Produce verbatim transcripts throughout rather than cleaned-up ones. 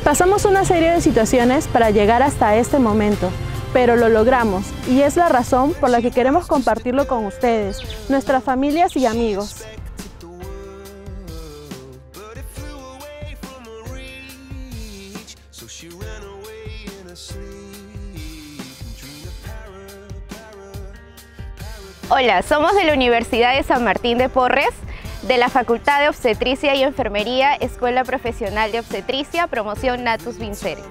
Pasamos una serie de situaciones para llegar hasta este momento, pero lo logramos y es la razón por la que queremos compartirlo con ustedes, nuestras familias y amigos. Hola, somos de la Universidad de San Martín de Porres, de la Facultad de Obstetricia y Enfermería, Escuela Profesional de Obstetricia, promoción Natus Vincere.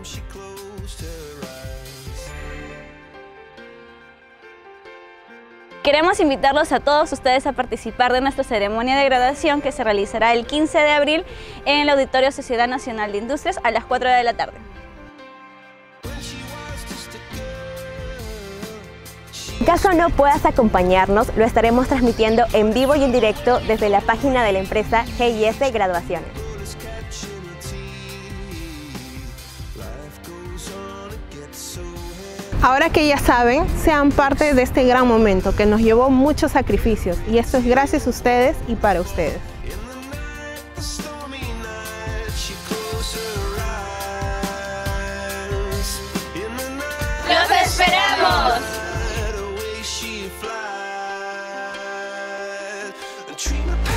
Queremos invitarlos a todos ustedes a participar de nuestra ceremonia de graduación que se realizará el quince de abril en el Auditorio Sociedad Nacional de Industrias a las cuatro de la tarde. En caso no puedas acompañarnos, lo estaremos transmitiendo en vivo y en directo desde la página de la empresa G I S Graduaciones. Ahora que ya saben, sean parte de este gran momento que nos llevó muchos sacrificios y esto es gracias a ustedes y para ustedes. ¡Los esperamos! Dream